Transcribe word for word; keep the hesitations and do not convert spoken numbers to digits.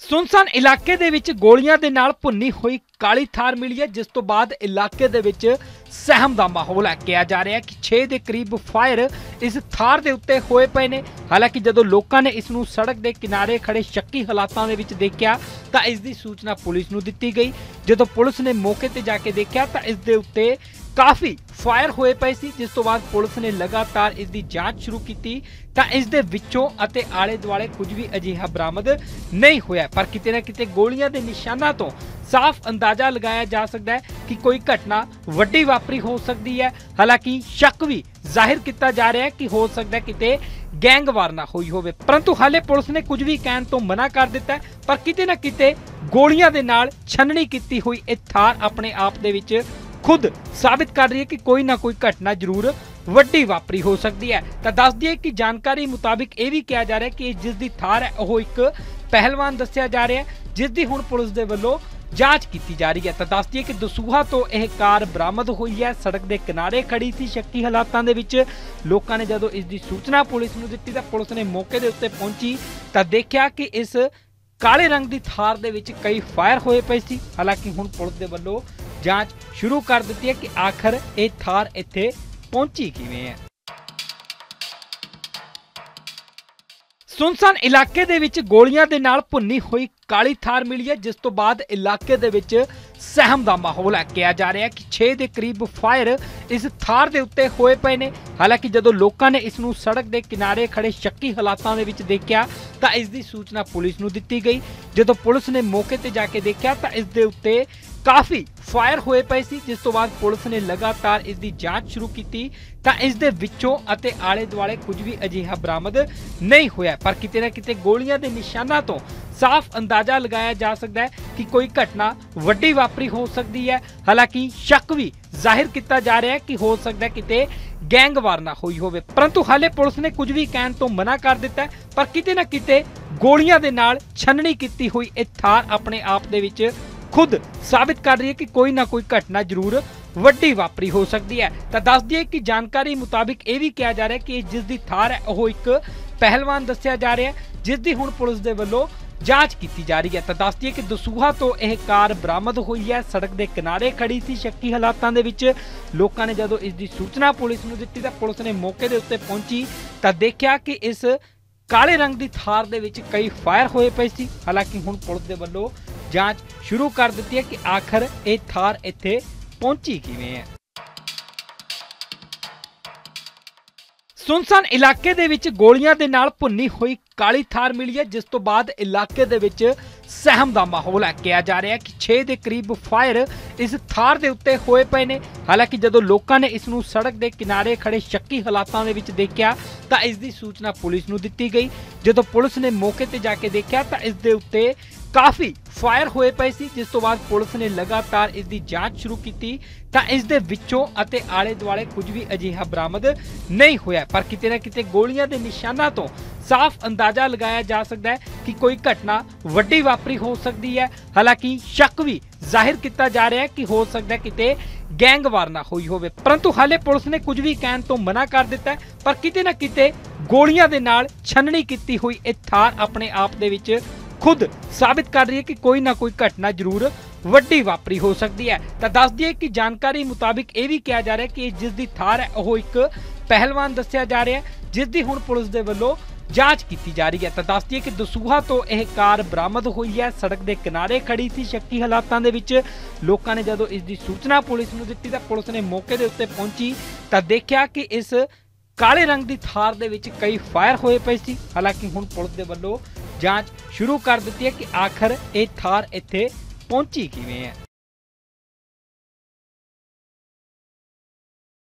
ਸੁਨਸਾਨ ਇਲਾਕੇ ਦੇ ਵਿੱਚ ਗੋਲੀਆਂ ਦੇ ਨਾਲ ਭੁੰਨੀ ਹੋਈ ਕਾਲੀ ਥਾਰ ਮਿਲੀ ਹੈ, ਜਿਸ ਤੋਂ ਬਾਅਦ ਇਲਾਕੇ ਦੇ ਵਿੱਚ ਸਹਿਮ ਦਾ ਮਾਹੌਲ ਹੈ। ਕਿਹਾ ਜਾ ਰਿਹਾ ਹੈ ਕਿ ਛੇ ਦੇ ਕਰੀਬ ਫਾਇਰ ਇਸ ਥਾਰ ਦੇ ਉੱਤੇ ਹੋਏ ਪਏ ਨੇ। ਹਾਲਾਂਕਿ ਜਦੋਂ ਲੋਕਾਂ ਨੇ ਇਸ ਨੂੰ ਸੜਕ ਦੇ ਕਿਨਾਰੇ ਖੜੇ ਸ਼ੱਕੀ ਹਾਲਾਤਾਂ ਦੇ ਵਿੱਚ ਦੇਖਿਆ ਤਾਂ ਇਸ ਦੀ ਸੂਚਨਾ ਪੁਲਿਸ ਨੂੰ ਦਿੱਤੀ ਗਈ। ਜਦੋਂ ਪੁਲਿਸ ਨੇ ਮੌਕੇ ਤੇ ਜਾ ਕੇ ਦੇਖਿਆ ਤਾਂ ਇਸ ਦੇ ਉੱਤੇ ਕਾਫੀ ਫਾਇਰ ਹੋਏ ਪਏ ਸੀ, जिस तो बाद पुलिस ने लगातार इसकी जांच शुरू की ਤਾਂ ਇਸ ਦੇ ਵਿੱਚੋਂ ਅਤੇ ਆਲੇ ਦੁਆਲੇ ਕੁਝ ਵੀ ਅਜਿਹਾ ਬਰਾਮਦ ਨਹੀਂ ਹੋਇਆ। ਪਰ ਕਿਤੇ ਨਾ ਕਿਤੇ ਗੋਲੀਆਂ ਦੇ ਨਿਸ਼ਾਨਾਂ ਤੋਂ ਸਾਫ਼ ਅੰਦਾਜ਼ਾ ਲਗਾਇਆ ਜਾ ਸਕਦਾ ਹੈ ਕਿ ਕੋਈ ਘਟਨਾ ਵੱਡੀ ਵਾਪਰੀ ਹੋ ਸਕਦੀ ਹੈ। ਹਾਲਾਂਕਿ ਸ਼ੱਕ ਵੀ ਜ਼ਾਹਿਰ ਕੀਤਾ ਜਾ ਰਿਹਾ ਹੈ ਕਿ ਹੋ ਸਕਦਾ ਕਿਤੇ ਗੈਂਗਵਾਰ ਨਾ ਹੋਈ ਹੋਵੇ, परंतु ਹਾਲੇ ਪੁਲਿਸ ਨੇ ਕੁਝ ਵੀ ਕਹਿਣ ਤੋਂ ਮਨਾ ਕਰ ਦਿੱਤਾ। ਪਰ ਕਿਤੇ ਨਾ ਕਿਤੇ ਗੋਲੀਆਂ ਦੇ ਨਾਲ ਛੰਨਣੀ ਕੀਤੀ ਹੋਈ ਇਹ ਥਾਰ ਆਪਣੇ ਆਪ ਦੇ ਵਿੱਚ खुद साबित कर रही है कि कोई ना कोई घटना जरूर वड्डी वापरी हो सकती है। तो दस दिए कि जानकारी मुताबिक यह भी कहा जा रहा है कि जिसकी थार है वह एक पहलवान दस्या जा रहा है, जिसकी हुण पुलिस के वल्लों जांच की जा रही है। तो दस दिए कि दसूहा तो यह कार बरामद हुई है, सड़क के किनारे खड़ी सी शक्की हालातों के विच। लोगों ने जदों इसकी सूचना पुलिस नूं दित्ती तां पुलिस ने मौके के उत्ते पहुंची तो देखा कि इस काले रंग की थार दे विच कई फायर होए पए सी। हालांकि हुण पुलिस के वल्लों जांच शुरू कर दी है कि आखिर ये थार इत्थे पहुंची किवें है। सुनसान इलाके दे विच गोलियां दे नाल भुन्नी हुई काली थार मिली है, जिस तो बाद इलाके दे विच सहम दा माहौल है। कहा जा रहा है कि छे दे करीब फायर इस थार दे उत्ते होए पए ने। हालांकि जदों लोकां ने इस नूं सड़क के किनारे खड़े शक्की हालातां दे विच देखिया तां इस दी सूचना पुलिस नूं दित्ती गई। जदों पुलिस ने मौके ते जाके देखिया तां इस दे उत्ते काफी फायर होए पए सी, जिस तो बाद पुलिस ने लगातार इसकी जांच शुरू की ਤਾਂ ਇਸ ਦੇ ਵਿੱਚੋਂ ਅਤੇ ਆਲੇ ਦੁਆਲੇ ਕੁਝ ਵੀ ਅਜਿਹਾ ਬਰਾਮਦ ਨਹੀਂ ਹੋਇਆ। ਪਰ ਕਿਤੇ ਨਾ ਕਿਤੇ ਗੋਲੀਆਂ ਦੇ ਨਿਸ਼ਾਨਾਂ ਤੋਂ ਸਾਫ਼ ਅੰਦਾਜ਼ਾ ਲਗਾਇਆ ਜਾ ਸਕਦਾ ਹੈ ਕਿ ਕੋਈ ਘਟਨਾ ਵੱਡੀ ਵਾਪਰੀ ਹੋ ਸਕਦੀ ਹੈ। ਹਾਲਾਂਕਿ ਸ਼ੱਕ ਵੀ ਜ਼ਾਹਿਰ ਕੀਤਾ ਜਾ ਰਿਹਾ ਹੈ ਕਿ ਹੋ ਸਕਦਾ ਕਿਤੇ ਗੈਂਗਵਾਰ ਨਾ ਹੋਈ ਹੋਵੇ, परंतु ਹਾਲੇ ਪੁਲਿਸ ਨੇ ਕੁਝ ਵੀ ਕਹਿਣ ਤੋਂ ਮਨਾ ਕਰ ਦਿੱਤਾ। ਪਰ ਕਿਤੇ ਨਾ ਕਿਤੇ ਗੋਲੀਆਂ ਦੇ ਨਾਲ ਛੰਨਣੀ ਕੀਤੀ ਹੋਈ ਇਹ ਥਾਰ ਆਪਣੇ ਆਪ ਦੇ ਵਿੱਚ खुद साबित कर रही है कि कोई ना कोई घटना जरूर वड्डी वापरी हो सकती है। तो दस दिए कि जानकारी मुताबिक यह भी कहा जा रहा है कि जिसकी थार है वह एक पहलवान दस्या जा रहा है, जिसकी हुण पुलिस के वल्लों जांच की जा रही है। तो दस दिए कि दसूहा तो यह कार बरामद हुई है, सड़क के किनारे खड़ी सी शक्की हालातों के विच। लोगों ने जदों इसकी सूचना पुलिस नूं दित्ती तां पुलिस ने मौके के उत्ते पहुंची तो देखा कि इस काले रंग की थार दे विच कई फायर होए पए सी। हालांकि हुण पुलिस के वल्लों जांच शुरू कर दी है कि आखिर ये थार इत्थे पहुंची किवें है। सुनसान इलाके दे विच गोलियां दे नाल भुन्नी हुई काली थार मिली है, जिस तो बाद इलाके दे विच सहम दा माहौल है। कहा जा रहा है कि छे दे करीब फायर इस थार दे उत्ते होए पए ने। हालांकि जदों लोकां ने इस नूं सड़क के किनारे खड़े शक्की हालातां दे विच देखिया तां इस दी सूचना पुलिस नूं दित्ती गई। जदों पुलिस ने मौके ते जाके देखिया तां इस दे उत्ते काफी फायर होए पए सी, जिस तो बाद पुलिस ने लगातार इसकी जांच शुरू की ਤਾਂ ਇਸ ਦੇ ਵਿੱਚੋਂ ਅਤੇ ਆਲੇ ਦੁਆਲੇ ਕੁਝ ਵੀ ਅਜਿਹਾ ਬਰਾਮਦ ਨਹੀਂ ਹੋਇਆ। ਪਰ ਕਿਤੇ ਨਾ ਕਿਤੇ ਗੋਲੀਆਂ ਦੇ ਨਿਸ਼ਾਨਾਂ ਤੋਂ ਸਾਫ਼ ਅੰਦਾਜ਼ਾ ਲਗਾਇਆ ਜਾ ਸਕਦਾ ਹੈ ਕਿ ਕੋਈ ਘਟਨਾ ਵੱਡੀ ਵਾਪਰੀ ਹੋ ਸਕਦੀ ਹੈ। ਹਾਲਾਂਕਿ ਸ਼ੱਕ ਵੀ ਜ਼ਾਹਿਰ ਕੀਤਾ ਜਾ ਰਿਹਾ ਹੈ ਕਿ ਹੋ ਸਕਦਾ ਕਿਤੇ ਗੈਂਗਵਾਰ ਨਾ ਹੋਈ ਹੋਵੇ, परंतु ਹਾਲੇ ਪੁਲਿਸ ਨੇ ਕੁਝ ਵੀ ਕਹਿਣ ਤੋਂ ਮਨਾ ਕਰ ਦਿੱਤਾ। ਪਰ ਕਿਤੇ ਨਾ ਕਿਤੇ ਗੋਲੀਆਂ ਦੇ ਨਾਲ ਛੰਨਣੀ ਕੀਤੀ ਹੋਈ ਇਹ ਥਾਰ ਆਪਣੇ ਆਪ ਦੇ ਵਿੱਚ खुद साबित कर रही है कि कोई ना कोई घटना जरूर वड्डी वापरी हो सकती है। तो दस दिए कि जानकारी मुताबिक यह भी कहा जा रहा है कि जिसकी थार है वह एक पहलवान दस्या जा रहा है, जिसकी हुण पुलिस के वल्लों जांच की जा रही है। तो दस दिए कि दसूहा तो यह कार बरामद हुई है, सड़क के किनारे खड़ी सी शक्की हालातों के विच। लोगों ने जदों इसकी सूचना पुलिस नूं दित्ती तां पुलिस ने मौके के उत्ते पहुंची तो देखा कि इस काले रंग की थार दे विच कई फायर होए पए सी। हालांकि हुण पुलिस के वल्लों जांच शुरू कर दी है कि आखिर ये थार इत्थे पहुंची किवें है।